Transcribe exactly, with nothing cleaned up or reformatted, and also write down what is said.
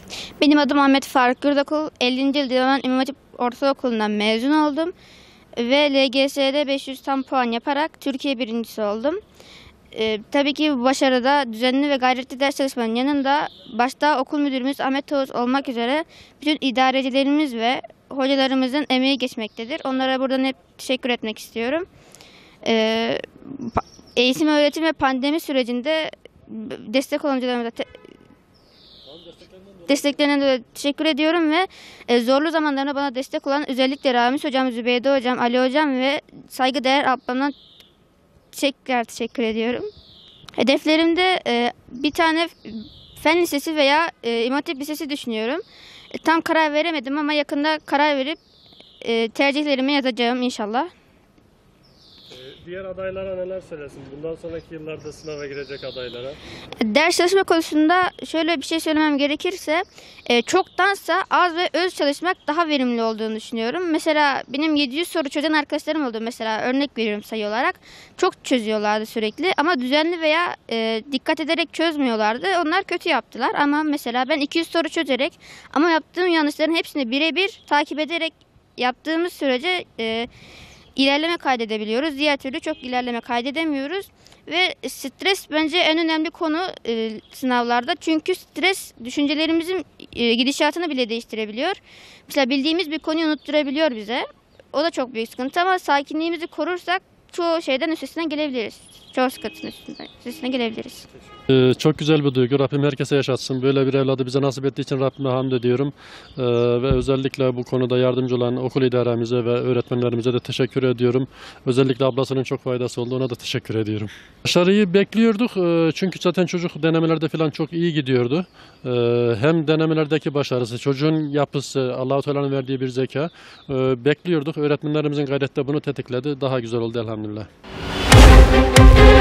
Benim adım Ahmet Faruk Gürdakul. ellinci yıl Divan İmam Hatip Ortaokulu'ndan mezun oldum. Ve L G S'de beş yüz tam puan yaparak Türkiye birincisi oldum. Ee, tabii ki bu başarıda düzenli ve gayretli ders çalışmanın yanında başta okul müdürümüz Ahmet Tavus olmak üzere bütün idarecilerimiz ve hocalarımızın emeği geçmektedir. Onlara buradan hep teşekkür etmek istiyorum. Ee, eğitim, öğretim ve pandemi sürecinde destek olan hocalarımıza te desteklerinden dolayı teşekkür ediyorum ve e, zorlu zamanlarında bana destek olan özellikle Ramiz Hocam, Zübeyde Hocam, Ali Hocam ve saygıdeğer ablamdan tekrar teşekkür ediyorum. Hedeflerimde e, bir tane fen lisesi veya e, İmam Hatip Lisesi düşünüyorum. E, tam karar veremedim ama yakında karar verip e, tercihlerimi yazacağım inşallah. Diğer adaylara neler söylesin? Bundan sonraki yıllarda sınava girecek adaylara. Ders çalışma konusunda şöyle bir şey söylemem gerekirse e, çoktansa az ve öz çalışmak daha verimli olduğunu düşünüyorum. Mesela benim yedi yüz soru çözen arkadaşlarım oldu, mesela örnek veriyorum sayı olarak. Çok çözüyorlardı sürekli ama düzenli veya e, dikkat ederek çözmüyorlardı. Onlar kötü yaptılar ama mesela ben iki yüz soru çözerek ama yaptığım yanlışların hepsini birebir takip ederek yaptığımız sürece e, İlerleme kaydedebiliyoruz. Diğer türlü çok ilerleme kaydedemiyoruz. Ve stres bence en önemli konu e, sınavlarda. Çünkü stres düşüncelerimizin e, gidişatını bile değiştirebiliyor. Mesela bildiğimiz bir konuyu unutturabiliyor bize. O da çok büyük sıkıntı ama sakinliğimizi korursak çoğu şeyden üstesinden gelebiliriz. Çoğu sıkıntının üstesinden, üstesinden gelebiliriz. Ee, çok güzel bir duygu. Rabbim herkese yaşatsın. Böyle bir evladı bize nasip ettiği için Rabbime hamd ediyorum. Ee, ve özellikle bu konuda yardımcı olan okul idaremize ve öğretmenlerimize de teşekkür ediyorum. Özellikle ablasının çok faydası oldu. Ona da teşekkür ediyorum. Başarıyı bekliyorduk. Ee, çünkü zaten çocuk denemelerde falan çok iyi gidiyordu. Ee, hem denemelerdeki başarısı, çocuğun yapısı, Allah-u Teala'nın verdiği bir zeka. Ee, bekliyorduk. Öğretmenlerimizin gayreti de bunu tetikledi. Daha güzel oldu elhamdülillah.